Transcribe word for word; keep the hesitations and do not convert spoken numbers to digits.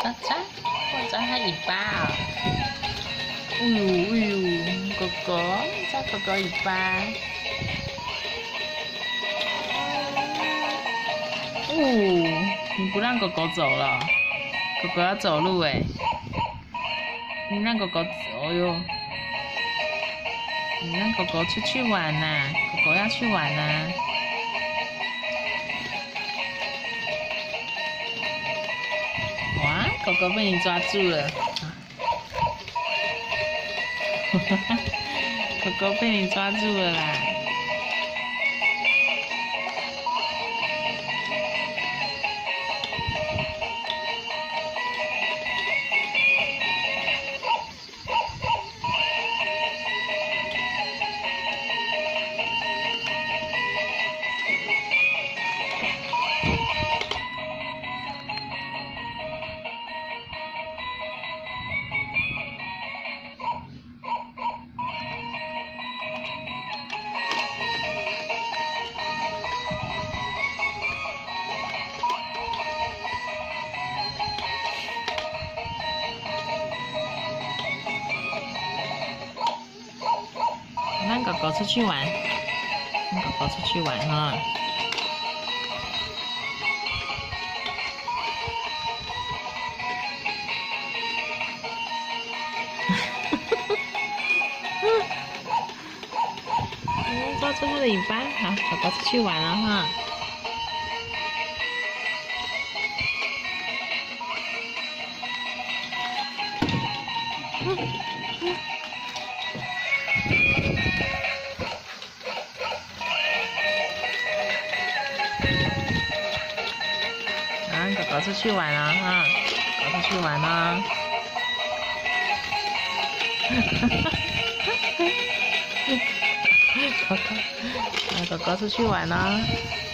抓抓，我抓它尾巴啊！哎呦哎呦，狗狗抓狗狗尾巴。哦，你不让狗狗走了，狗狗要走路哎，你让狗狗走哟，你让狗狗出去玩呐、啊，狗狗要去玩呐、啊。哇，狗狗被你抓住了，狗狗被你抓住了啦。让狗狗出去玩，让狗狗出去玩哈。嗯，抓住它的尾巴，好，狗狗出去玩了哈。嗯嗯啊，狗狗出去玩了哈，狗出去玩了。狗狗，啊，狗狗出去玩了。